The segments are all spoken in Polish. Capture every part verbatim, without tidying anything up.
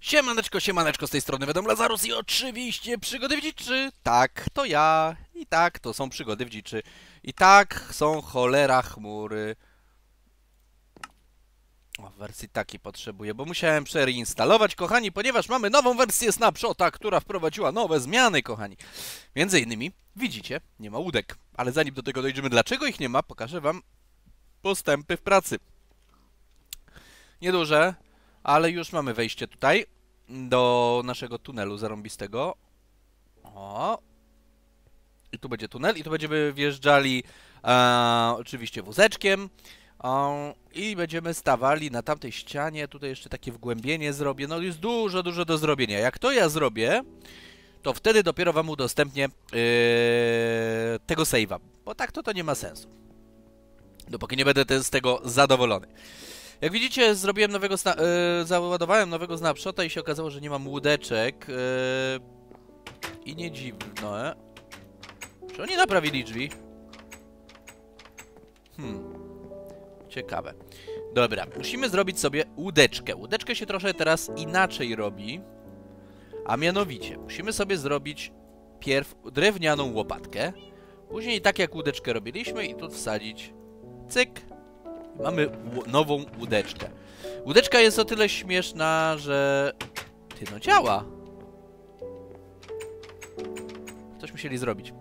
Siemaneczko, siemaneczko, z tej strony wiadomo Lazarus i oczywiście przygody w dziczy. Tak, to ja. I tak, to są przygody w dziczy. I tak, są cholera chmury. O, wersji takiej potrzebuję, bo musiałem przeinstalować, kochani, ponieważ mamy nową wersję Snapshota, która wprowadziła nowe zmiany, kochani. Między innymi, widzicie, nie ma łódek. Ale zanim do tego dojdziemy, dlaczego ich nie ma, pokażę wam postępy w pracy. Nieduże, ale już mamy wejście tutaj do naszego tunelu zarąbistego. O. I tu będzie tunel i tu będziemy wjeżdżali e, oczywiście wózeczkiem. O, i będziemy stawali na tamtej ścianie. Tutaj jeszcze takie wgłębienie zrobię. No jest dużo, dużo do zrobienia. Jak to ja zrobię, to wtedy dopiero wam udostępnię yy, tego save'a. Bo tak to to nie ma sensu. Dopóki nie będę te, z tego zadowolony. Jak widzicie, zrobiłem nowego yy, załadowałem nowego snapshota i się okazało, że nie mam łódeczek. Yy, I nie dziwne. Czy oni naprawili drzwi? Hmm. Ciekawe. Dobra, musimy zrobić sobie łódeczkę. Łódeczkę się troszkę teraz inaczej robi. A mianowicie, musimy sobie zrobić pierw drewnianą łopatkę. Później tak jak łódeczkę robiliśmy i tu wsadzić. Cyk. Mamy nową łódeczkę. Łódeczka jest o tyle śmieszna, że... Ty, no działa. Coś musieli zrobić.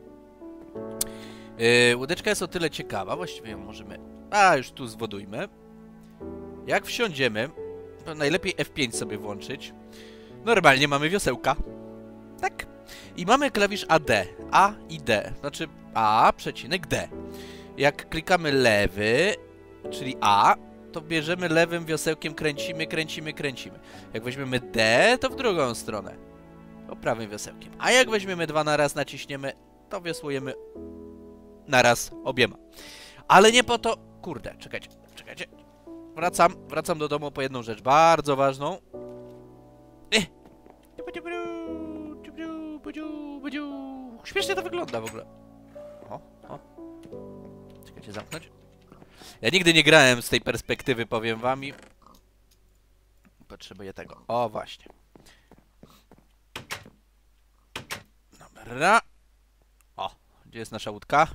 Yy, łódeczka jest o tyle ciekawa. Właściwie ją możemy... A, już tu zwodujmy. Jak wsiądziemy, to najlepiej F pięć sobie włączyć. Normalnie mamy wiosełka. Tak. I mamy klawisz A D. A i D. Znaczy A, przecinek D. Jak klikamy lewy, czyli A, to bierzemy lewym wiosełkiem, kręcimy, kręcimy, kręcimy. Jak weźmiemy D, to w drugą stronę. To prawym wiosełkiem. A jak weźmiemy dwa na raz, naciśniemy, to wiosłujemy na raz obiema. Ale nie po to... Kurde, czekajcie, czekajcie. Wracam, wracam do domu po jedną rzecz bardzo ważną. Śmiesznie to wygląda w ogóle. O, o. Czekajcie, zamknąć. Ja nigdy nie grałem z tej perspektywy, powiem wam i... Potrzebuję tego. O, właśnie. Dobra. O, gdzie jest nasza łódka?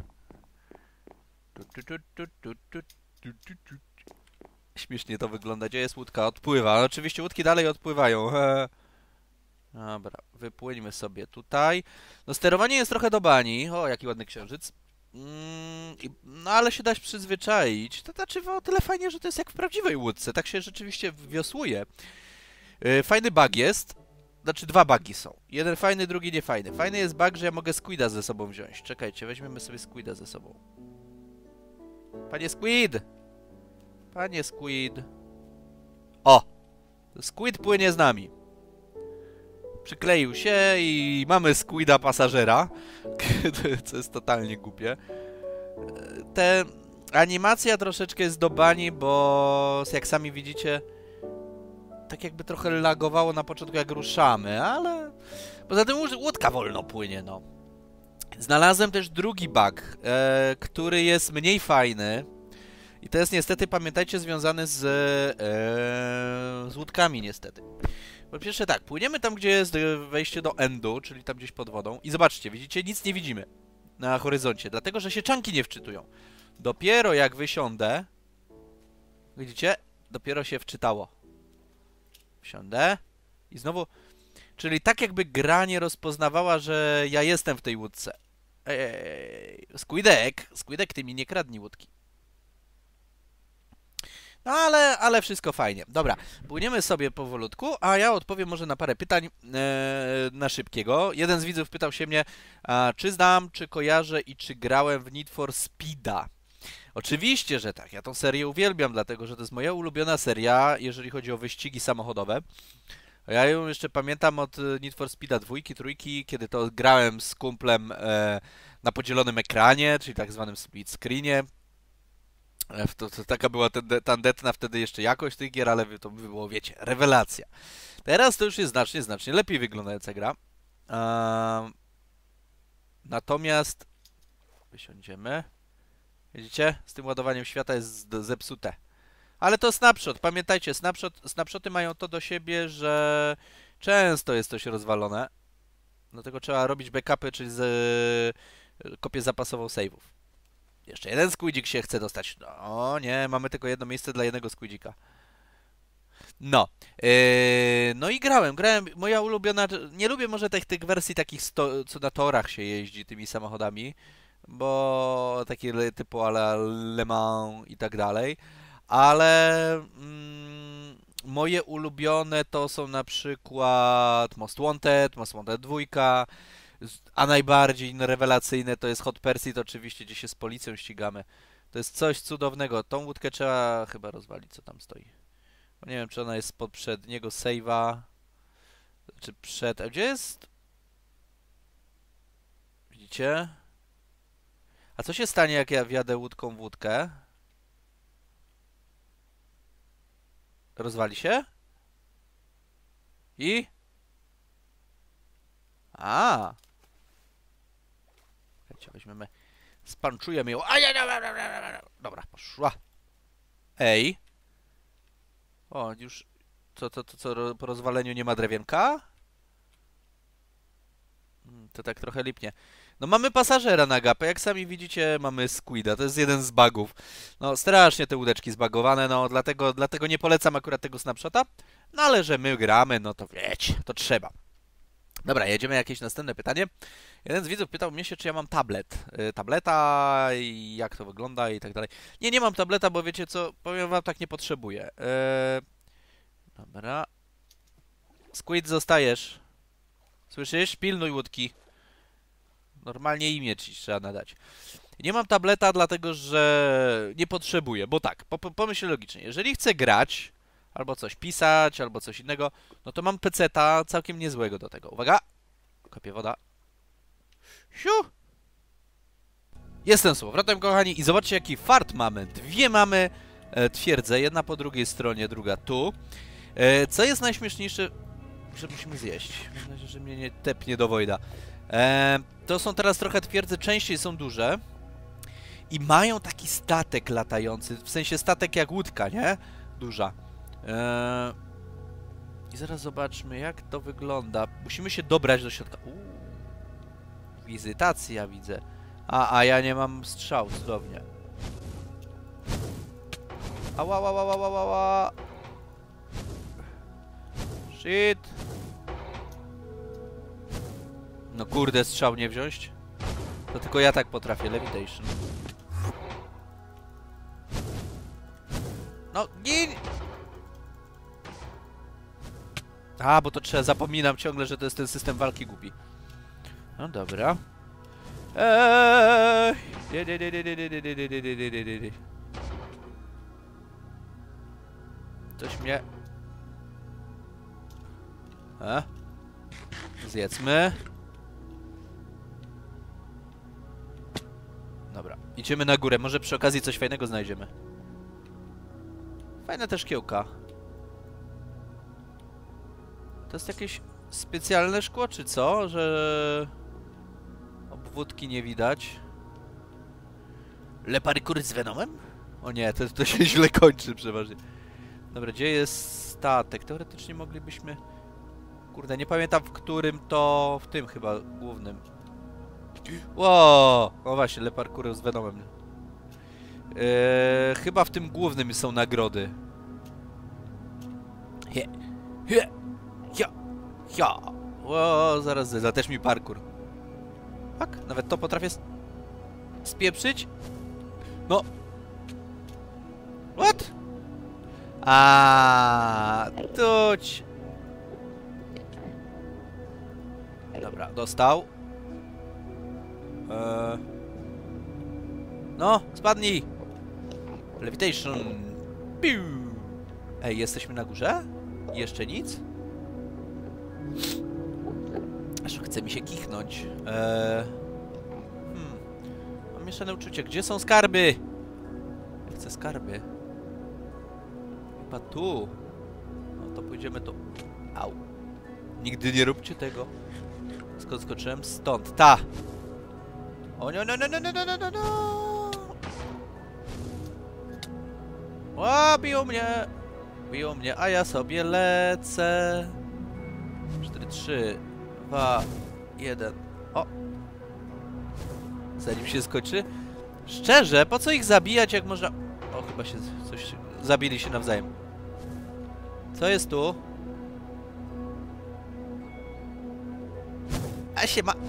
Śmiesznie to wygląda. Gdzie jest łódka? Odpływa. Oczywiście łódki dalej odpływają. Dobra, wypłyńmy sobie tutaj. No sterowanie jest trochę do bani. O, jaki ładny księżyc. Mm, no ale się dać przyzwyczaić. To znaczy o tyle fajnie, że to jest jak w prawdziwej łódce. Tak się rzeczywiście wiosłuje. Yy, fajny bug jest. Znaczy dwa bugi są. Jeden fajny, drugi niefajny. Fajny jest bug, że ja mogę Squida ze sobą wziąć. Czekajcie, weźmiemy sobie Squida ze sobą. Panie Squid! Panie Squid. O! Squid płynie z nami. Przykleił się i mamy Squida pasażera. Co jest totalnie głupie. Te animacja troszeczkę jest do bani, bo jak sami widzicie, tak jakby trochę lagowało na początku jak ruszamy, ale poza tym łódka wolno płynie, no. Znalazłem też drugi bug, e, który jest mniej fajny. I to jest niestety, pamiętajcie, związany z, e, z łódkami niestety. Po pierwsze tak, płyniemy tam, gdzie jest wejście do endu, czyli tam gdzieś pod wodą. I zobaczcie, widzicie, nic nie widzimy na horyzoncie, dlatego że się czanki nie wczytują. Dopiero jak wysiądę, widzicie, dopiero się wczytało. Wsiądę i znowu, czyli tak jakby gra nie rozpoznawała, że ja jestem w tej łódce. Ej, Squidek, Squidek, ty mi nie kradnij łódki. No ale, ale wszystko fajnie. Dobra, płyniemy sobie powolutku, a ja odpowiem może na parę pytań e, na szybkiego. Jeden z widzów pytał się mnie, a, czy znam, czy kojarzę i czy grałem w Need for Speeda. Oczywiście, że tak. Ja tą serię uwielbiam, dlatego że to jest moja ulubiona seria, jeżeli chodzi o wyścigi samochodowe. Ja ją jeszcze pamiętam od Need for Speeda dwójki, trójki, kiedy to grałem z kumplem e, na podzielonym ekranie, czyli tak zwanym split screenie. To, to taka była tandetna wtedy jeszcze jakość tych gier, ale to było, wiecie, rewelacja. Teraz to już jest znacznie, znacznie lepiej wyglądająca gra. Ehm, natomiast wysiądziemy. Widzicie? Z tym ładowaniem świata jest zepsute. Ale to snapshot, pamiętajcie, snapshot, snapshoty mają to do siebie, że często jest coś rozwalone. Dlatego trzeba robić backupy, czyli z, kopię zapasową save'ów. Jeszcze jeden squidzik się chce dostać. No nie, mamy tylko jedno miejsce dla jednego squidzika. No. Yy, no i grałem, grałem. Moja ulubiona... Nie lubię może tych, tych wersji takich, sto, co na torach się jeździ tymi samochodami, bo takie typu ale Le Mans i tak dalej. Ale mm, moje ulubione to są na przykład Most Wanted, Most Wanted dwa, a najbardziej rewelacyjne to jest Hot Pursuit, oczywiście, gdzie się z policją ścigamy. To jest coś cudownego. Tą łódkę trzeba chyba rozwalić, co tam stoi. Bo nie wiem, czy ona jest z poprzedniego save'a, czy przed... A gdzie jest? Widzicie? A co się stanie, jak ja wjadę łódką w łódkę? Rozwali się? I? A. Słuchajcie, weźmiemy... Spanczujemy ją. Dobra, poszła. Ej. O, już... Co, co, co, co, po rozwaleniu nie ma drewienka? To tak trochę lipnie. No mamy pasażera na gapę, jak sami widzicie mamy squida, to jest jeden z bugów. No strasznie te łódeczki zbagowane, no dlatego, dlatego nie polecam akurat tego snapshota. No ale że my gramy, no to wiecie, to trzeba. Dobra, jedziemy jakieś następne pytanie. Jeden z widzów pytał mnie się, czy ja mam tablet. Yy, tableta i jak to wygląda i tak dalej. Nie, nie mam tableta, bo wiecie co, powiem wam, tak nie potrzebuję. Yy... Dobra. Squid, zostajesz. Słyszysz? Pilnuj łódki. Normalnie imię ci trzeba nadać. Nie mam tableta, dlatego że nie potrzebuję, bo tak, po, po, pomyśl logicznie, jeżeli chcę grać, albo coś pisać, albo coś innego, no to mam peceta całkiem niezłego do tego. Uwaga! Kopię woda. Siu! Jestem z powrotem, kochani, i zobaczcie, jaki fart mamy. Dwie mamy e, twierdze, jedna po drugiej stronie, druga tu. E, co jest najśmieszniejsze, że musimy zjeść. Mam nadzieję, że mnie nie tepnie do Wojda. E, to są teraz trochę twierdze, częściej są duże. I mają taki statek latający, w sensie statek jak łódka, nie? Duża. E, I zaraz zobaczmy, jak to wygląda. Musimy się dobrać do środka. Uuu, wizytacja widzę. A, a ja nie mam strzału, cudownie. Ała, ała, ała, ała, ała. Shit. No kurde, strzał nie wziąć? To tylko ja tak potrafię, levitation. No, gin! A, bo to trzeba, zapominam ciągle, że to jest ten system walki głupi. No dobra. Eee! Coś mnie... A? Zjedzmy. Dobra, idziemy na górę. Może przy okazji coś fajnego znajdziemy. Fajna też szkiełka. To jest jakieś specjalne szkło, czy co? Że... obwódki nie widać. Le parkour z Venomem? O nie, to, to się źle kończy przeważnie. Dobra, gdzie jest statek? Teoretycznie moglibyśmy... Kurde, nie pamiętam w którym to... w tym chyba głównym. Ło! O właśnie, le parkour z Venomem. Eee, chyba w tym głównym są nagrody. He, he, ja, ja. O, zaraz, za też mi parkour. Tak, nawet to potrafię spieprzyć. No. What? A, tuć. Dobra, dostał. Eee. No, spadnij. Levitation. Piu. Ej, jesteśmy na górze? Jeszcze nic? Aż chce mi się kichnąć. Eee... Hmm. Mam mieszane uczucie. Gdzie są skarby? Ja chcę skarby. Chyba tu. No to pójdziemy tu. Au. Nigdy nie róbcie tego. Skąd skoczyłem? Stąd. Ta! O no no no no no no no no! O, biją mnie! Biją mnie, a ja sobie lecę. cztery, trzy, dwa, jeden. O! Zanim się skończy. Szczerze, po co ich zabijać, jak można... O, chyba się coś... Zabili się nawzajem. Co jest tu? A się ma...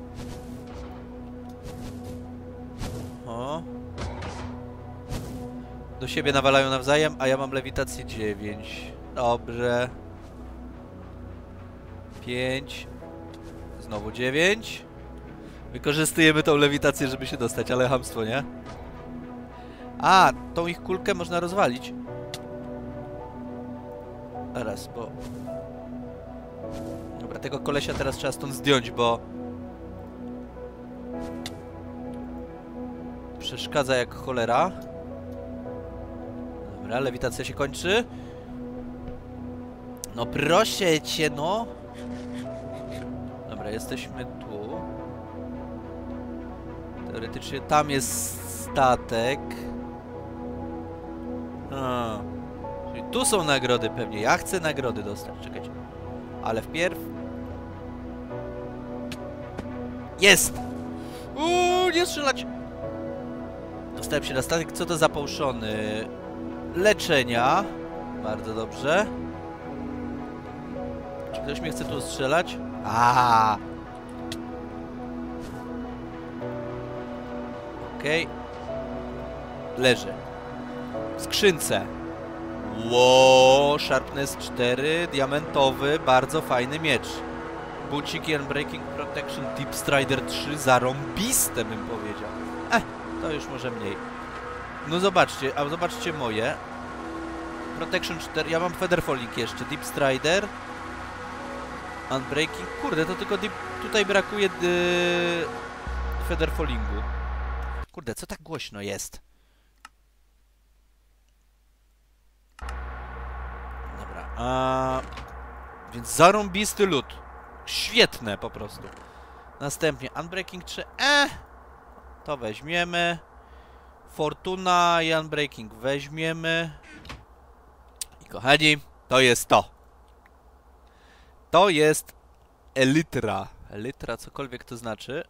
O. Do siebie nawalają nawzajem, a ja mam lewitację dziewięć. Dobrze. pięć. Znowu dziewięć. Wykorzystujemy tą lewitację, żeby się dostać, ale chamstwo, nie? A, tą ich kulkę można rozwalić. Zaraz, bo... Dobra, tego kolesia teraz trzeba stąd zdjąć, bo... Przeszkadza jak cholera. Dobra, lewitacja się kończy. No proszę cię, no. Dobra, jesteśmy tu. Teoretycznie tam jest statek. A, czyli tu są nagrody pewnie. Ja chcę nagrody dostać. Czekajcie. Ale wpierw... Jest! Uuu, nie strzelać! Dostałem się na statek. Co to za połszony? Leczenia. Bardzo dobrze. Czy ktoś mnie chce tu strzelać? A. Okej. Okay. Leży. W skrzynce. Ło, Sharpness cztery, diamentowy, bardzo fajny miecz. Buciki and Breaking Protection, Deep Strider trzy, zarąbiste bym powiedział. Eh, to już może mniej. No zobaczcie, a zobaczcie moje. Protection cztery, ja mam Feather Falling jeszcze, Deep Strider. Unbreaking, kurde, to tylko deep, tutaj brakuje yy, Feather Fallingu. Kurde, co tak głośno jest? Dobra, a... Więc zarąbisty lód. Świetne po prostu. Następnie Unbreaking trzy, eh! To weźmiemy. Fortuna i Unbreaking weźmiemy. I kochani, to jest to. To jest Elytra. Elytra, cokolwiek to znaczy.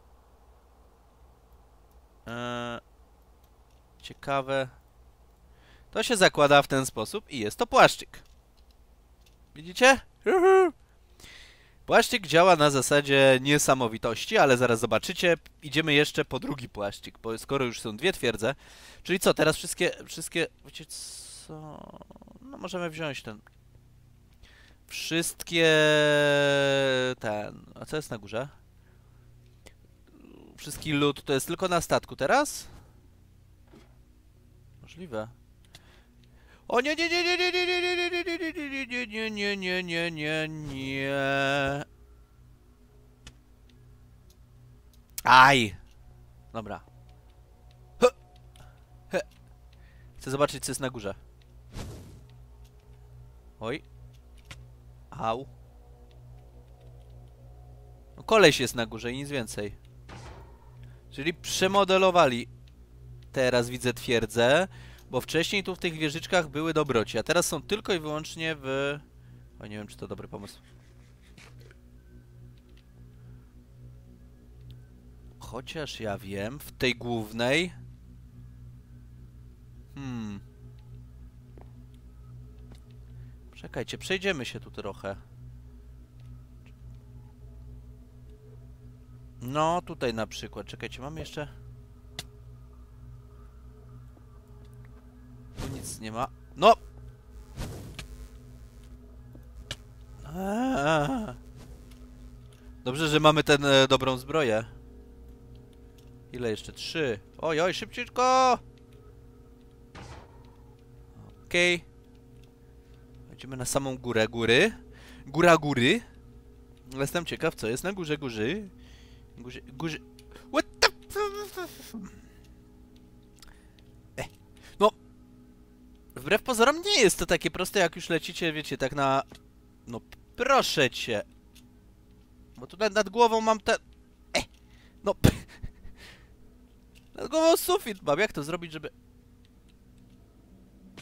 Eee, ciekawe. To się zakłada w ten sposób i jest to płaszczyk. Widzicie? Płaszczyk działa na zasadzie niesamowitości, ale zaraz zobaczycie. Idziemy jeszcze po drugi płaszczyk, bo skoro już są dwie twierdze. Czyli co, teraz wszystkie... wszystkie... Wiecie co... No możemy wziąć ten... Wszystkie... Ten... A co jest na górze? Wszystki lód to jest tylko na statku teraz? Możliwe. O nie, nie, nie, nie, nie, nie, nie, nie, nie, nie, nie, nie, nie, nie, nie. Aj! Dobra. Chcę zobaczyć, co jest na górze. Oj. Au. No, koleś jest na górze i nic więcej. Czyli przemodelowali. Teraz widzę twierdzę. Bo wcześniej tu w tych wieżyczkach były dobroci, a teraz są tylko i wyłącznie w... O, nie wiem, czy to dobry pomysł. Chociaż ja wiem, w tej głównej... Hmm... Czekajcie, przejdziemy się tu trochę. No, tutaj na przykład. Czekajcie, mamy jeszcze... Tu nic nie ma. No! Eee. Dobrze, że mamy tę e, dobrą zbroję. Ile jeszcze? Trzy. Oj, oj, szybciutko! Okej. Okay. Idziemy na samą górę góry. Góra góry. Jestem ciekaw, co jest na górze górzy. Górze... górze... What the... E. No... Wbrew pozorom nie jest to takie proste, jak już lecicie, wiecie, tak na... No proszę cię. Bo tutaj nad głową mam te... E. No... Nad głową sufit mam. Jak to zrobić, żeby...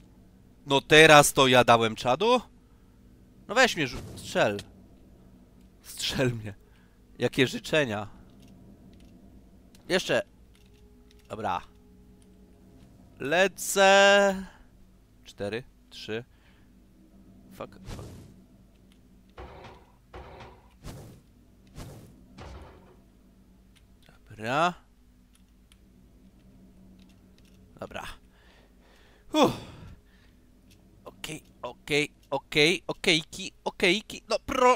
No teraz to ja dałem czadu? No weź mnie, strzel. Strzel mnie. Jakie życzenia. Jeszcze. Dobra. Lecę. Cztery, trzy. Fuck, fuck. Dobra. Dobra. Uff. Okej, okej, okej, okejki, okejki. No pro...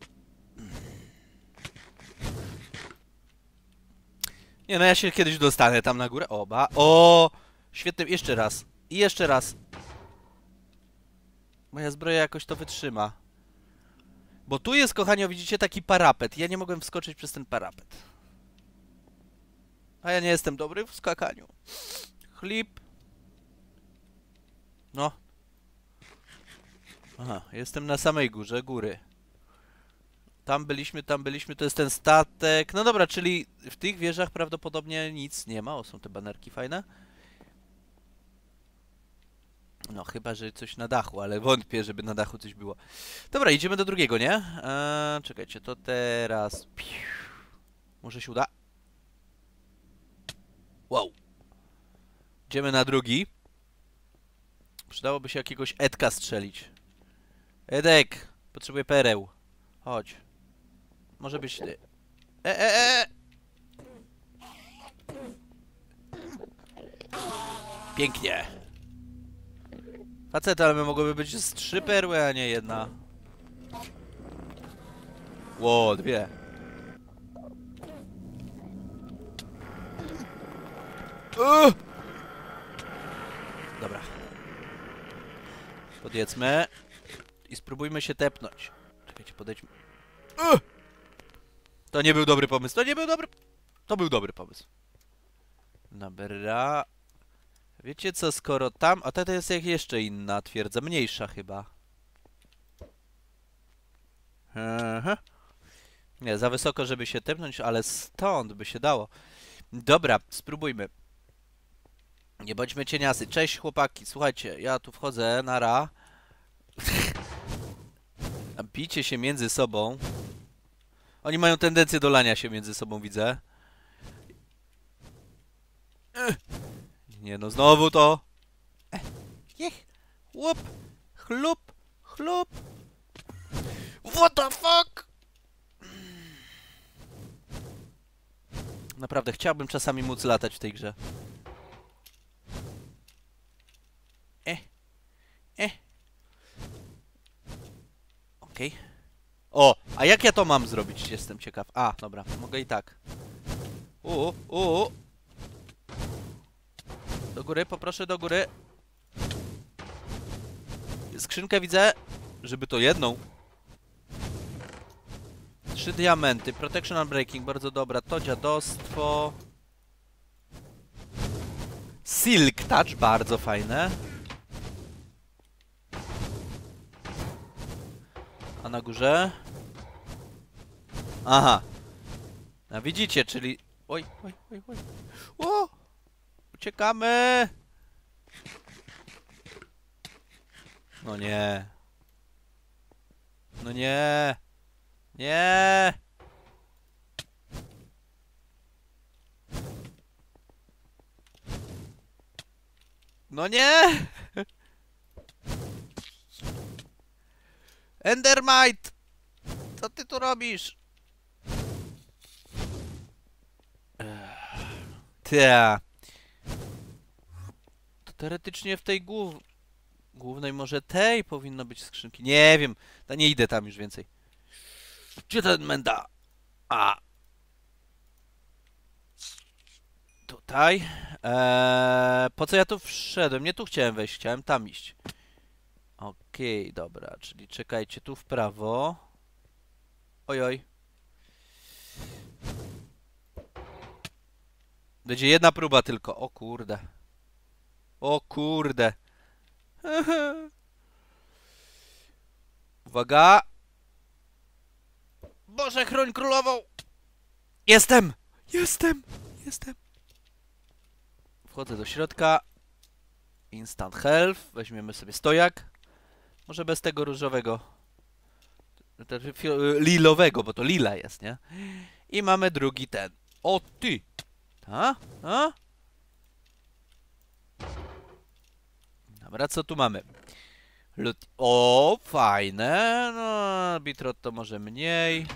Nie no, ja się kiedyś dostanę tam na górę. Oba. O! Świetnie, jeszcze raz. I jeszcze raz. Moja zbroja jakoś to wytrzyma. Bo tu jest, kochani, widzicie, taki parapet. Ja nie mogłem wskoczyć przez ten parapet. A ja nie jestem dobry w skakaniu. Chlip. No. Aha, jestem na samej górze góry. Tam byliśmy, tam byliśmy, to jest ten statek. No dobra, czyli w tych wieżach prawdopodobnie nic nie ma. O, są te banerki fajne. No, chyba, że coś na dachu, ale wątpię, żeby na dachu coś było. Dobra, idziemy do drugiego, nie? Eee, czekajcie, to teraz... Może się uda? Wow. Idziemy na drugi. Przydałoby się jakiegoś Edka strzelić. Edek! Potrzebuję pereł. Chodź. Może być... E, e, e! Pięknie. Facet, ale my mogłyby być z trzy perły, a nie jedna. Ło, dwie. Uh! Dobra. Podjedzmy. I spróbujmy się tepnąć. Czekajcie, podejdźmy. Uh! To nie był dobry pomysł, to nie był dobry... To był dobry pomysł. Dobra. Wiecie co, skoro tam... A to jest jak jeszcze inna twierdza, mniejsza chyba. Aha. Nie, za wysoko, żeby się tepnąć, ale stąd by się dało. Dobra, spróbujmy. Nie bądźmy cieniasy. Cześć chłopaki, słuchajcie, ja tu wchodzę, nara. Bijcie się między sobą. Oni mają tendencję do lania się między sobą, widzę. Nie no, znowu to. Jech, łup, chlup, chlup. What the fuck? Naprawdę, chciałbym czasami móc latać w tej grze. E, e. Okej. Okay. O, a jak ja to mam zrobić? Jestem ciekaw. A, dobra, mogę i tak. Uuu, uuu. Do góry, poproszę do góry. Skrzynkę widzę, żeby to jedną. Trzy diamenty. Protection and breaking, bardzo dobra. To dziadostwo. Silk touch, bardzo fajne. A na górze? Aha. A widzicie, czyli... Oj, oj, oj, oj. O! Uciekamy! No nie. No nie. Nie. No nie. Endermite! Co ty tu robisz? Tia. To teoretycznie w tej głów... głównej może tej powinno być skrzynki. Nie wiem. To nie idę tam już więcej. Gdzie ten menda? A. Tutaj. Eee, po co ja tu wszedłem? Nie tu chciałem wejść, chciałem tam iść. Okej, okay, dobra, czyli czekajcie, tu w prawo. Ojoj. Będzie jedna próba tylko. O kurde. O kurde. Uwaga. Boże, chroń królową. Jestem. Jestem. Jestem. Wchodzę do środka. Instant health. Weźmiemy sobie stojak. Może bez tego różowego. Lilowego, bo to lila jest, nie? I mamy drugi ten. O ty! A? A? Dobra, co tu mamy? Lut... O, fajne. No, bitrot to może mniej.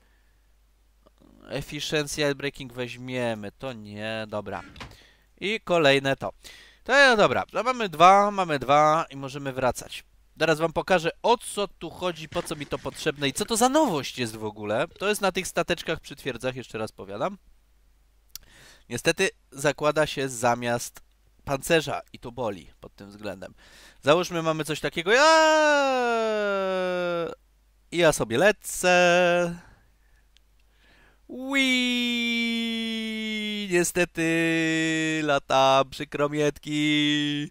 Efficiency breaking weźmiemy. To nie, dobra. I kolejne to. To jest dobra. No, mamy dwa, mamy dwa i możemy wracać. Teraz wam pokażę, o co tu chodzi, po co mi to potrzebne i co to za nowość jest w ogóle. To jest na tych stateczkach przy twierdzach, jeszcze raz powiadam. Niestety zakłada się zamiast pancerza i to boli pod tym względem. Załóżmy, mamy coś takiego. Ja, ja sobie lecę. Uiii, niestety latam przy kromietki.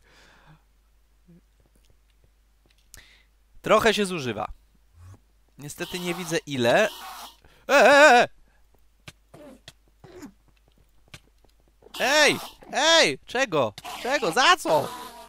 Trochę się zużywa. Niestety nie widzę ile. Eee! Ej! Ej! Czego? Czego? Za co?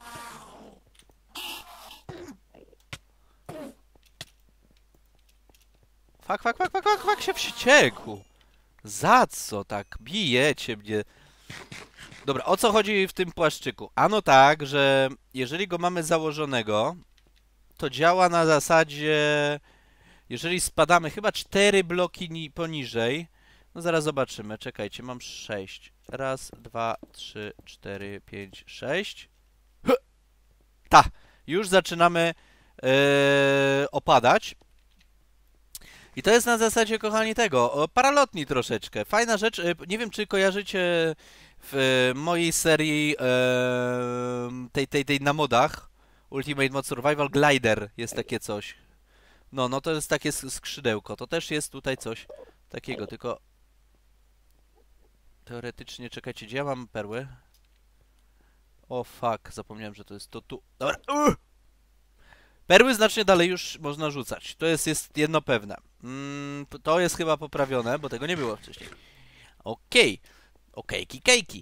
Fak, fak, fak, fak, fak, fak się wściekł. Za co tak bijecie mnie? Dobra, o co chodzi w tym płaszczyku? Ano tak, że jeżeli go mamy założonego, to działa na zasadzie, jeżeli spadamy chyba cztery bloki poniżej, no zaraz zobaczymy, czekajcie, mam sześć. Raz, dwa, trzy, cztery, pięć, sześć. Ta, już zaczynamy yy, opadać. I to jest na zasadzie, kochani, tego, paralotni troszeczkę. Fajna rzecz, nie wiem, czy kojarzycie w mojej serii yy, tej, tej, tej na modach, Ultimate Mod Survival, Glider jest takie coś. No, no to jest takie skrzydełko. To też jest tutaj coś takiego, tylko teoretycznie, czekajcie, gdzie ja mam perły? O, fuck, zapomniałem, że to jest to tu. Dobra. Uh! Perły znacznie dalej już można rzucać. To jest, jest jedno pewne. Mm, to jest chyba poprawione, bo tego nie było wcześniej. Okej. Okay. Okejki, kejki.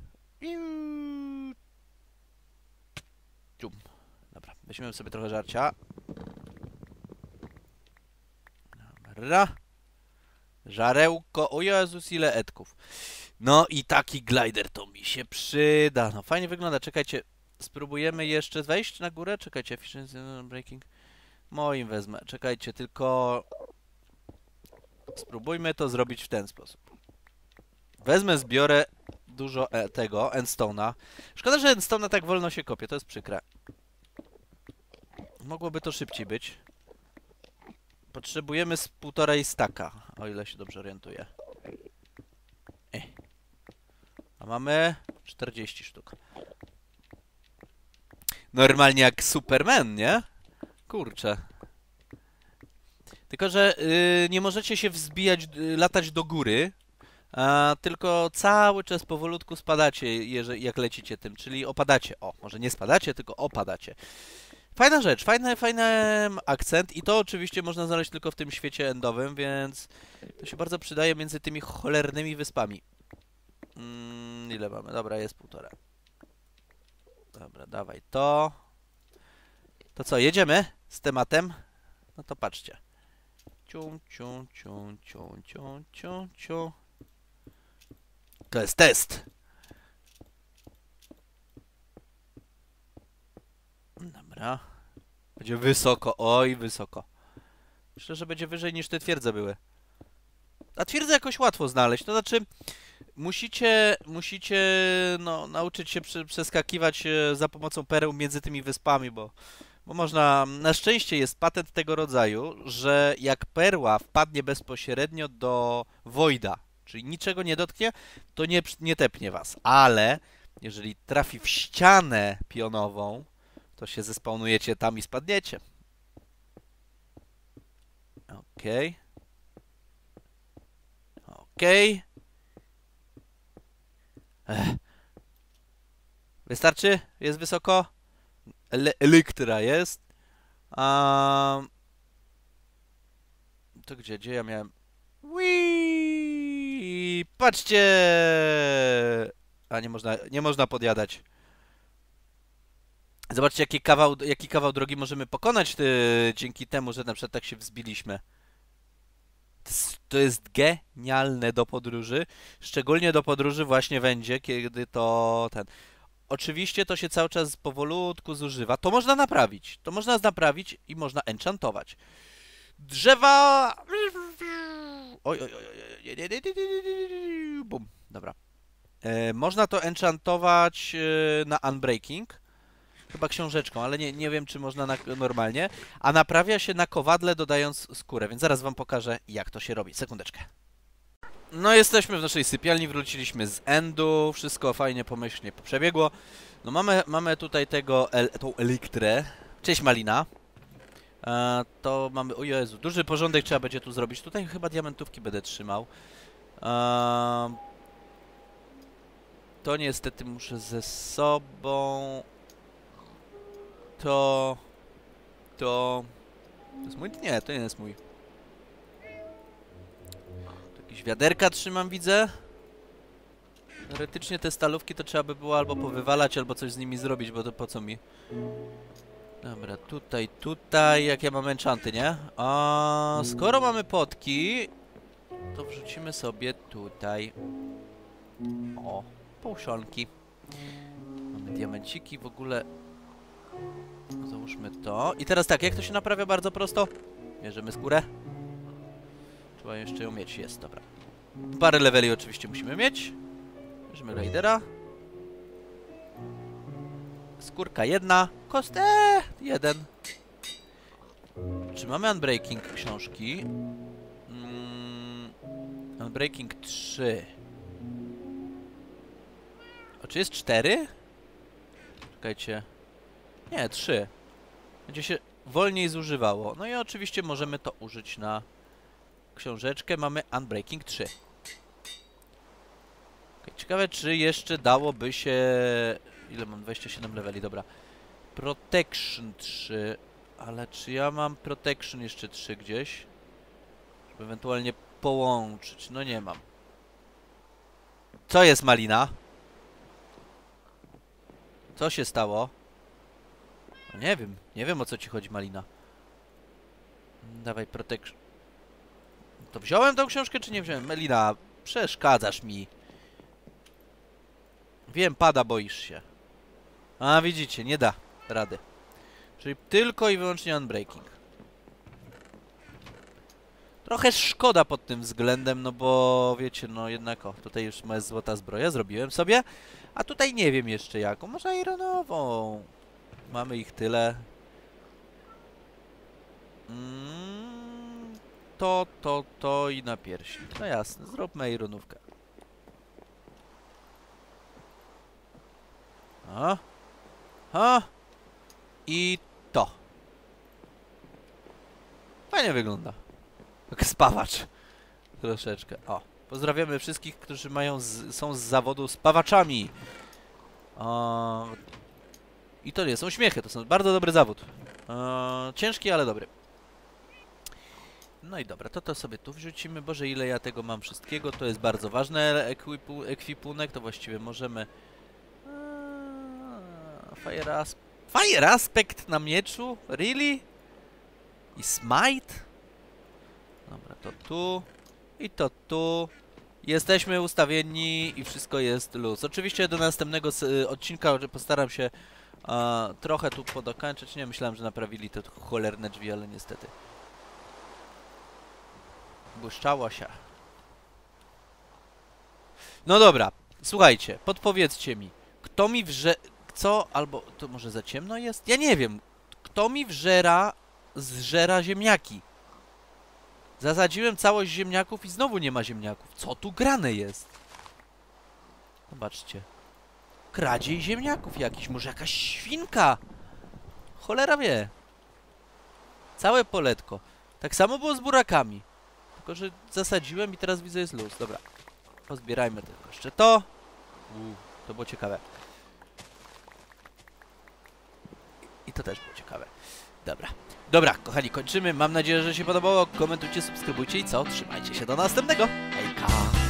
Cium. Dobra, weźmiemy sobie trochę żarcia. Dobra. Żarełko. O Jezus, ile etków. No i taki glider to mi się przyda. No fajnie wygląda. Czekajcie, spróbujemy jeszcze wejść na górę. Czekajcie, efficiency breaking. Moim wezmę. Czekajcie, tylko spróbujmy to zrobić w ten sposób. Wezmę, zbiorę dużo e tego, endstone'a. Szkoda, że endstone'a tak wolno się kopie, to jest przykre. Mogłoby to szybciej być. Potrzebujemy z półtorej staka, o ile się dobrze orientuję. E. A mamy czterdzieści sztuk. Normalnie jak Superman, nie? Kurczę. Tylko, że yy, nie możecie się wzbijać, yy, latać do góry, a tylko cały czas powolutku spadacie, jeżeli, jak lecicie tym, czyli opadacie. O, może nie spadacie, tylko opadacie. Fajna rzecz, fajny, fajny akcent i to oczywiście można znaleźć tylko w tym świecie endowym, więc to się bardzo przydaje między tymi cholernymi wyspami. Mm, ile mamy? Dobra, jest półtora. Dobra, dawaj to. To co, jedziemy z tematem? No to patrzcie. Ciu, ciu, ciu, ciu, ciu, ciu, ciu. To jest test. Dobra. Będzie wysoko, oj wysoko. Myślę, że będzie wyżej niż te twierdze były. A twierdzę jakoś łatwo znaleźć. To znaczy, musicie, musicie no, nauczyć się przeskakiwać za pomocą pereł między tymi wyspami, bo, bo można... Na szczęście jest patent tego rodzaju, że jak perła wpadnie bezpośrednio do Voida, czyli niczego nie dotknie, to nie, nie tepnie was. Ale jeżeli trafi w ścianę pionową, to się zespawnujecie tam i spadniecie. Okej. Okay. Okej. Okay. Wystarczy? Jest wysoko? Ele Elektra jest. Um, to gdzie? Gdzie ja miałem? Wii! Patrzcie! A nie można, nie można podjadać. Zobaczcie, jaki kawał, jaki kawał drogi możemy pokonać ty, dzięki temu, że na przykład tak się wzbiliśmy. To jest, to jest genialne do podróży. Szczególnie do podróży właśnie będzie, kiedy to ten... Oczywiście to się cały czas powolutku zużywa. To można naprawić. To można naprawić i można enchantować. Drzewa... Oj, oj, oj, oj. Bum. Dobra. E, można to enchantować e, na Unbreaking. Chyba książeczką, ale nie, nie wiem, czy można na, normalnie. A naprawia się na kowadle, dodając skórę, więc zaraz wam pokażę, jak to się robi. Sekundeczkę. No, jesteśmy w naszej sypialni, wróciliśmy z Endu, wszystko fajnie, pomyślnie przebiegło. No, mamy, mamy tutaj tego, el, tą Elektrę. Cześć, Malina. E, to mamy, o Jezu, duży porządek trzeba będzie tu zrobić. Tutaj chyba diamentówki będę trzymał. E, to niestety muszę ze sobą... To... To... To jest mój? Nie, to nie jest mój. Tu jakieś wiaderka trzymam, widzę. Teoretycznie te stalówki to trzeba by było albo powywalać, albo coś z nimi zrobić, bo to po co mi? Dobra, tutaj, tutaj, jak ja mam enchanty, nie? A skoro mamy potki, to wrzucimy sobie tutaj. O, połsionki. Mamy diamenciki, w ogóle... Załóżmy to. I teraz tak, jak to się naprawia bardzo prosto? Bierzemy skórę. Trzeba jeszcze ją mieć. Jest, dobra. Parę leveli oczywiście musimy mieć. Bierzemy raidera. Skórka jedna. Kost eee, jeden. Czy mamy Unbreaking książki? Mm, Unbreaking trzy. A czy jest cztery? Czekajcie. Nie, trzy. Będzie się wolniej zużywało. No i oczywiście możemy to użyć na książeczkę. Mamy Unbreaking trzy. Okay, ciekawe, czy jeszcze dałoby się... Ile mam? dwadzieścia siedem leveli, dobra. Protection trzy. Ale czy ja mam Protection jeszcze trzy gdzieś? Żeby ewentualnie połączyć. No nie mam. Co jest, Malina? Co się stało? No nie wiem, nie wiem, o co ci chodzi, Malina. Dawaj, protection. To wziąłem tą książkę, czy nie wziąłem? Malina, przeszkadzasz mi. Wiem, pada, boisz się. A, widzicie, nie da rady. Czyli tylko i wyłącznie Unbreaking. Trochę szkoda pod tym względem, no bo wiecie, no jednak o, tutaj już moja złota zbroja, zrobiłem sobie. A tutaj nie wiem jeszcze jaką, może ironową. Mamy ich tyle. Mm, to, to, to i na pierśnik. No jasne, zróbmy ironówkę. A. A. I to. Fajnie wygląda. Jak spawacz. Troszeczkę. O. Pozdrawiamy wszystkich, którzy mają z, są z zawodu spawaczami. O. I to nie są śmiechy, to są bardzo dobry zawód. Eee, ciężki, ale dobry. No i dobra, to to sobie tu wrzucimy. Boże, ile ja tego mam wszystkiego, to jest bardzo ważne. Ekwipu ekwipunek, to właściwie możemy... Eee, fire, as fire Aspect na mieczu? Really? I Smite? Dobra, to tu. I to tu. Jesteśmy ustawieni i wszystko jest luz. Oczywiście do następnego odcinka postaram się Uh, trochę tu podokończyć. Nie, myślałem, że naprawili te cholerne drzwi, ale niestety. Błyszczało się. No dobra, słuchajcie, podpowiedzcie mi. Kto mi wrze... Co? Albo... To może za ciemno jest? Ja nie wiem. Kto mi wżera... Zżera ziemniaki? Zasadziłem całość ziemniaków i znowu nie ma ziemniaków. Co tu grane jest? Zobaczcie. Kradziej ziemniaków jakiś, może jakaś świnka. Cholera wie. Całe poletko. Tak samo było z burakami. Tylko, że zasadziłem i teraz widzę jest luz. Dobra. Pozbierajmy tylko jeszcze to. Uu, to było ciekawe. I to też było ciekawe. Dobra. Dobra, kochani, kończymy. Mam nadzieję, że się podobało. Komentujcie, subskrybujcie i co? Trzymajcie się do następnego. Hejka!